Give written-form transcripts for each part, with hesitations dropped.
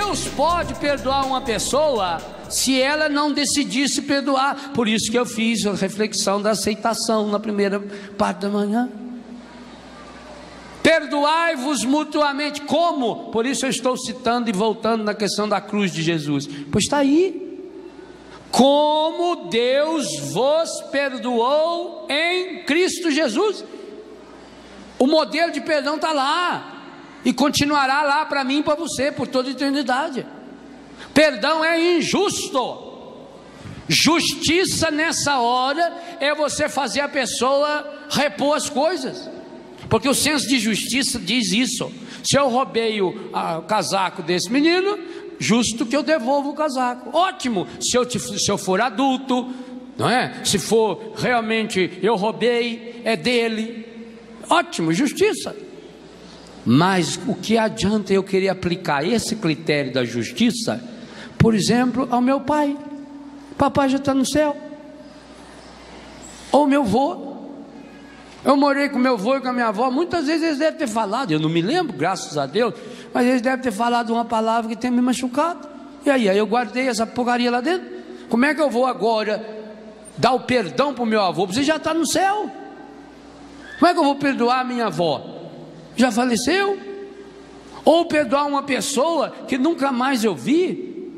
Deus pode perdoar uma pessoa se ela não decidisse perdoar. Por isso que eu fiz a reflexão da aceitação na primeira parte da manhã. Perdoai-vos mutuamente. Como? Por isso eu estou citando e voltando na questão da cruz de Jesus, pois está aí. Como Deus vos perdoou em Cristo Jesus. O modelo de perdão está lá, e continuará lá para mim e para você por toda a eternidade. Perdão é injusto. Justiça nessa hora é você fazer a pessoa repor as coisas, porque o senso de justiça diz isso. Se eu roubei o casaco desse menino, justo que eu devolva o casaco. Ótimo, se eu for adulto, não é? Se for realmente eu roubei, é dele. Ótimo, justiça. Mas o que adianta eu querer aplicar esse critério da justiça, por exemplo, ao meu pai? Papai já está no céu. Ou meu avô. Eu morei com meu avô e com a minha avó. Muitas vezes eles devem ter falado, eu não me lembro, graças a Deus, mas eles devem ter falado uma palavra que tem me machucado. E aí eu guardei essa porcaria lá dentro. Como é que eu vou agora dar o perdão para o meu avô? Você já está no céu. Como é que eu vou perdoar a minha avó? Já faleceu? Ou perdoar uma pessoa que nunca mais eu vi?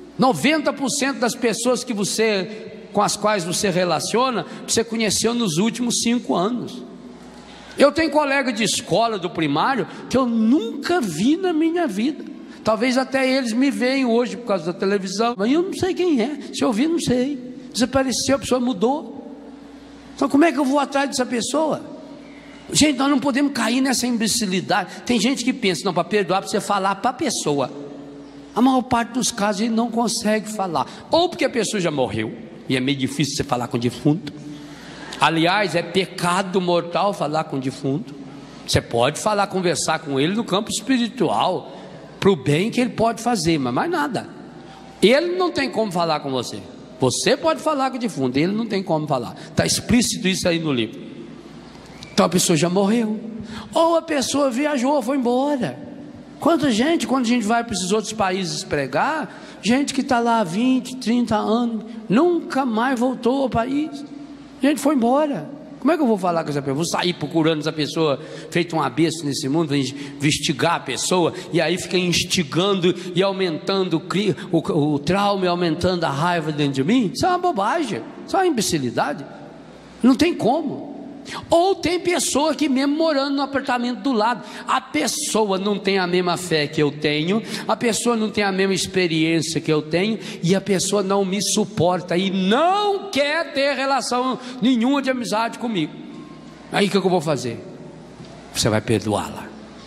90% das pessoas com as quais você relaciona, você conheceu nos últimos 5 anos. Eu tenho colega de escola do primário que eu nunca vi na minha vida. Talvez até eles me vejam hoje por causa da televisão, mas eu não sei quem é. Se eu vi, não sei. Desapareceu, a pessoa mudou. Então como é que eu vou atrás dessa pessoa? Gente, nós não podemos cair nessa imbecilidade. Tem gente que pensa, não, para perdoar precisa falar para a pessoa. A maior parte dos casos ele não consegue falar, ou porque a pessoa já morreu e é meio difícil você falar com o defunto. Aliás, é pecado mortal falar com o defunto. Você pode falar, conversar com ele no campo espiritual, para o bem que ele pode fazer, mas mais nada. Ele não tem como falar com você. Você pode falar com o defunto, ele não tem como falar. Está explícito isso aí no livro. Então a pessoa já morreu, ou a pessoa viajou, foi embora. Quanta gente, quando a gente vai para esses outros países pregar, gente que está lá há 20, 30 anos, nunca mais voltou ao país, gente foi embora. Como é que eu vou falar com essa pessoa? Vou sair procurando essa pessoa, feito uma besta nesse mundo, investigar a pessoa, e aí fica instigando e aumentando o trauma, e aumentando a raiva dentro de mim? Isso é uma bobagem, isso é uma imbecilidade, não tem como. Ou tem pessoa que mesmo morando no apartamento do lado, a pessoa não tem a mesma fé que eu tenho, a pessoa não tem a mesma experiência que eu tenho, e a pessoa não me suporta e não quer ter relação nenhuma de amizade comigo. Aí o que eu vou fazer? Você vai perdoá-la.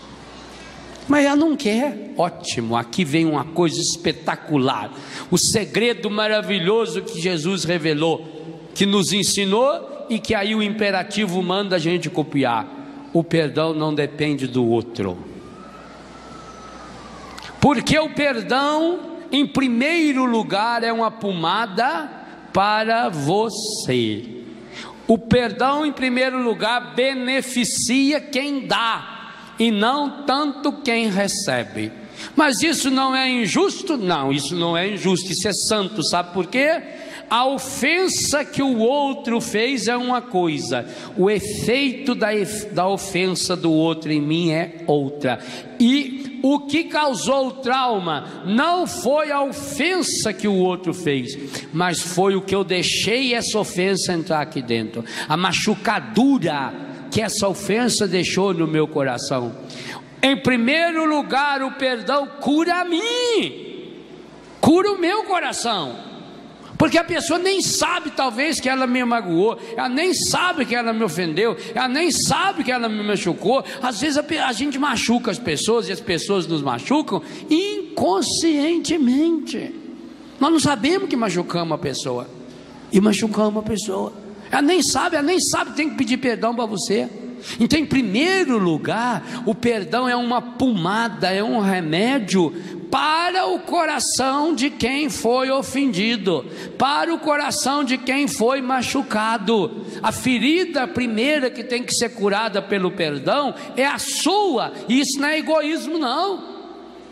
Mas ela não quer. Ótimo, aqui vem uma coisa espetacular, o segredo maravilhoso que Jesus revelou, que nos ensinou, e que aí o imperativo manda a gente copiar. O perdão não depende do outro, porque o perdão, em primeiro lugar, é uma pomada para você. O perdão, em primeiro lugar, beneficia quem dá, e não tanto quem recebe. Mas isso não é injusto? Não, isso não é injusto, isso é santo. Sabe por quê? A ofensa que o outro fez é uma coisa, o efeito da ofensa do outro em mim é outra. E o que causou o trauma não foi a ofensa que o outro fez, mas foi o que eu deixei essa ofensa entrar aqui dentro, a machucadura que essa ofensa deixou no meu coração. Em primeiro lugar, o perdão cura a mim, cura o meu coração. Porque a pessoa nem sabe, talvez, que ela me magoou, ela nem sabe que ela me ofendeu, ela nem sabe que ela me machucou. Às vezes a gente machuca as pessoas e as pessoas nos machucam inconscientemente. Nós não sabemos que machucamos a pessoa, e machucamos a pessoa. Ela nem sabe que tem que pedir perdão para você. Então, em primeiro lugar, o perdão é uma pomada, é um remédio para o coração de quem foi ofendido, para o coração de quem foi machucado. A ferida primeira que tem que ser curada pelo perdão é a sua, e isso não é egoísmo não,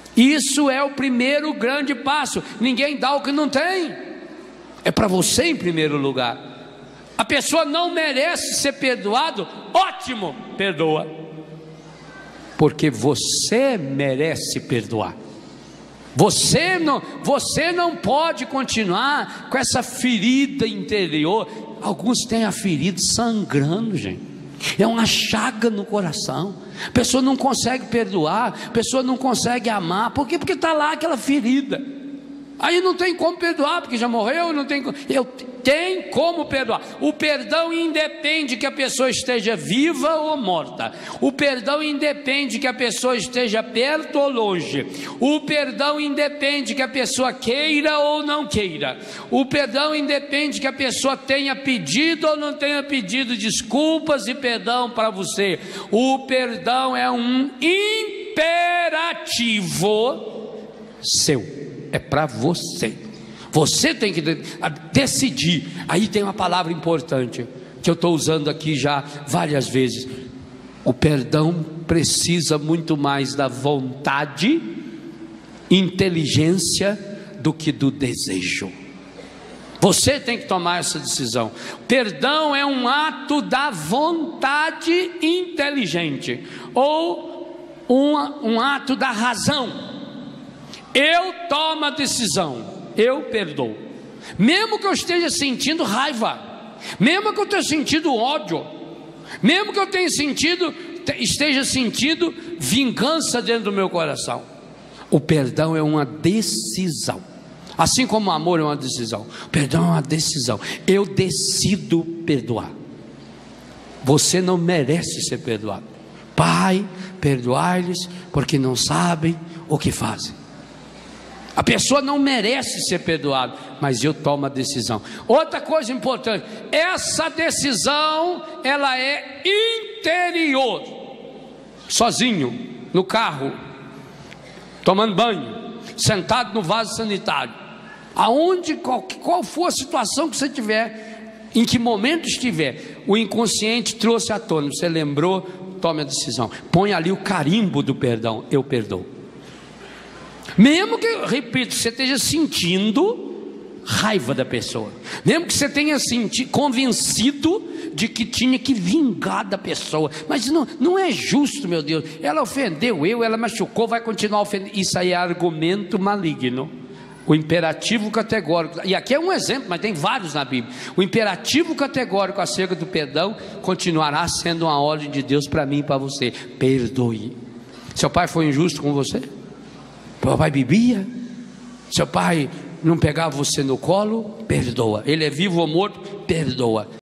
Isso é o primeiro grande passo. Ninguém dá o que não tem. É para você em primeiro lugar. A pessoa não merece ser perdoado, ótimo, perdoa, porque você merece perdoar. Você não pode continuar com essa ferida interior. Alguns têm a ferida sangrando, gente. É uma chaga no coração. A pessoa não consegue perdoar, a pessoa não consegue amar. Por quê? Porque está lá aquela ferida. Aí não tem como perdoar, porque já morreu, não tem como. Tem como perdoar. O perdão independe que a pessoa esteja viva ou morta. O perdão independe que a pessoa esteja perto ou longe. O perdão independe que a pessoa queira ou não queira. O perdão independe que a pessoa tenha pedido ou não tenha pedido desculpas e perdão para você. O perdão é um imperativo seu. É para você. Você tem que decidir. Aí tem uma palavra importante que eu estou usando aqui já várias vezes. O perdão precisa muito mais da vontade, inteligência, do que do desejo. Você tem que tomar essa decisão. Perdão é um ato da vontade inteligente, ou um ato da razão. Eu tomo a decisão, eu perdoo, mesmo que eu esteja sentindo raiva, mesmo que eu esteja sentindo ódio, mesmo que eu esteja sentindo vingança dentro do meu coração. O perdão é uma decisão, assim como o amor é uma decisão. O perdão é uma decisão. Eu decido perdoar. Você não merece ser perdoado. Pai, perdoai-lhes, porque não sabem o que fazem. A pessoa não merece ser perdoada, mas eu tomo a decisão. Outra coisa importante, essa decisão, ela é interior. Sozinho, no carro, tomando banho, sentado no vaso sanitário, qual for a situação que você tiver, em que momento estiver, o inconsciente trouxe à tona, você lembrou, tome a decisão. Põe ali o carimbo do perdão, eu perdoo. Mesmo que, repito, você esteja sentindo raiva da pessoa, mesmo que você tenha convencido de que tinha que vingar da pessoa, mas não é justo, meu Deus, ela ofendeu ela machucou, vai continuar ofendendo. Isso aí é argumento maligno. O imperativo categórico, e aqui é um exemplo, mas tem vários na Bíblia. O imperativo categórico acerca do perdão continuará sendo uma ordem de Deus para mim e para você: perdoe. Seu pai foi injusto com você? Seu pai bebia? Seu pai não pegava você no colo? Perdoa. Ele é vivo ou morto? Perdoa.